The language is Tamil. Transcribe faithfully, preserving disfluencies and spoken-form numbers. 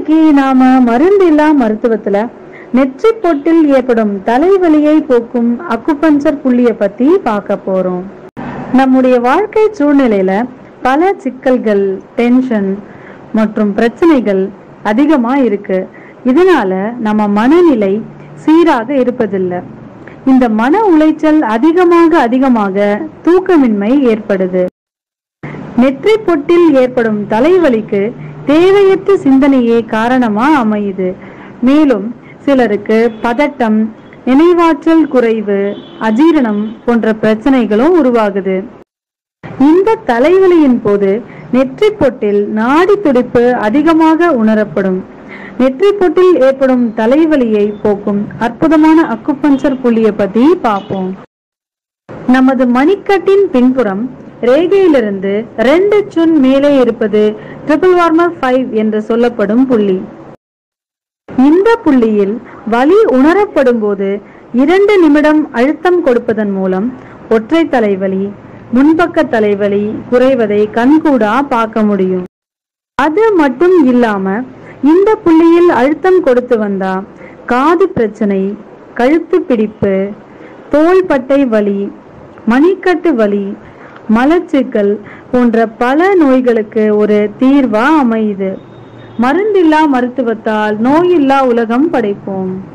இன்னைக்கு நாம மருந்தில்லா மருத்துவத்துல நெற்றி பொட்டில் ஏற்படும் தலைவலியை போக்கும் அக்குபஞ்சர் புள்ளிய பத்தி பார்க்க போறோம். நம்முடைய வாழ்க்கை சூழ்நிலையில பல சிக்கல்கள், டென்ஷன் மற்றும் பிரச்சனைகள் அதிகமா இருக்கு. இதனால நம்ம மனநிலை சீராக இருப்பதில்லை. இந்த மன உளைச்சல் அதிகமாக அதிகமாக தூக்கமின்மை ஏற்படுது. நெற்றி பொட்டில் ஏற்படும் தலைவலிக்கு தேவையற்ற சிந்தனையே காரணமா அமையுது. மேலும் சிலருக்கு பதட்டம், நினைவாற்றல் குறைவு, அஜீரணம் போன்ற பிரச்சனைகளும் உருவாகுது. இந்த தலைவலியின் போது நெற்றி பொட்டில் நாடி துடிப்பு அதிகமாக உணரப்படும். நெற்றி பொட்டில் ஏற்படும் தலைவலியை போக்கும் அற்புதமான அக்குபஞ்சர் புள்ளியை பத்தி பார்ப்போம். நமது மணிக்கட்டின் பின்புறம் ரேகையிலிருந்து ரெண்டு சுன் மேலே இருப்பது ட்ரிபிள் வார்மர் ஃபைவ் என்று சொல்லப்படும் புள்ளி. இந்த புள்ளியில் வலி உணரப்படும் போது இரண்டு நிமிடம் அழுத்தம் கொடுப்பதன் மூலம் ஒற்றை தலைவலி, முன்பக்க தலைவலி குறைவதை கண்கூடா பார்க்க முடியும். அது மட்டும் இல்லாம இந்த புள்ளியில் அழுத்தம் கொடுத்து வந்தா காது பிரச்சனை, கழுத்து பிடிப்பு, தோள்பட்டை வலி, மணிக்கட்டு வலி, மலச்சிக்கல் போன்ற பல நோய்களுக்கு ஒரு தீர்வா அமையுது. மருந்தில்லா மருத்துவத்தால் நோயில்லா உலகம் படைப்போம்.